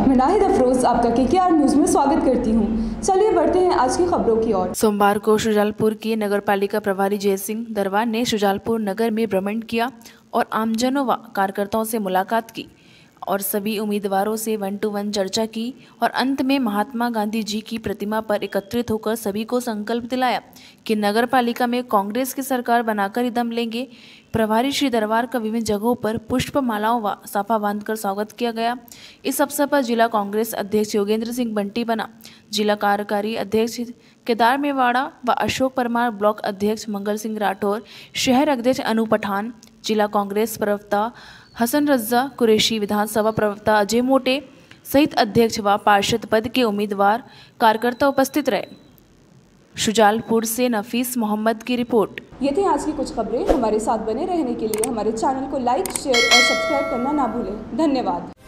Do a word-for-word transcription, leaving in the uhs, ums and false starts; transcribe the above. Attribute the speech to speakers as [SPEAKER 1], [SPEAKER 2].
[SPEAKER 1] मैं नाहिद अफरोज आपका KKR news में स्वागत करती हूँ। चलिए बढ़ते हैं आज की खबरों की ओर।
[SPEAKER 2] सोमवार को शुजालपुर के नगरपालिका प्रभारी जयसिंह दरबार ने शुजालपुर नगर में भ्रमण किया और आमजनों व कार्यकर्ताओं से मुलाकात की और सभी उम्मीदवारों से वन टू वन चर्चा की और अंत में महात्मा गांधी जी की प्रतिमा पर एकत्रित होकर सभी को संकल्प दिलाया कि नगरपालिका में कांग्रेस की सरकार बनाकर ही दम लेंगे। प्रभारी श्री दरबार का विभिन्न जगहों पर पुष्प मालाओं व साफा बांधकर स्वागत किया गया। इस अवसर पर जिला कांग्रेस अध्यक्ष योगेंद्र सिंह बंटी बना, जिला कार्यकारी अध्यक्ष केदार मेवाड़ा व अशोक परमार, ब्लॉक अध्यक्ष मंगल सिंह राठौर, शहर अध्यक्ष अनु पठान, जिला कांग्रेस प्रवक्ता हसन रज्जा कुरैशी, विधानसभा प्रवक्ता अजय मोटे सहित अध्यक्ष व पार्षद पद के उम्मीदवार कार्यकर्ता उपस्थित रहे। शुजालपुर से नफीस मोहम्मद की रिपोर्ट।
[SPEAKER 1] ये थी आज की कुछ खबरें। हमारे साथ बने रहने के लिए हमारे चैनल को लाइक, शेयर और सब्सक्राइब करना ना भूलें। धन्यवाद।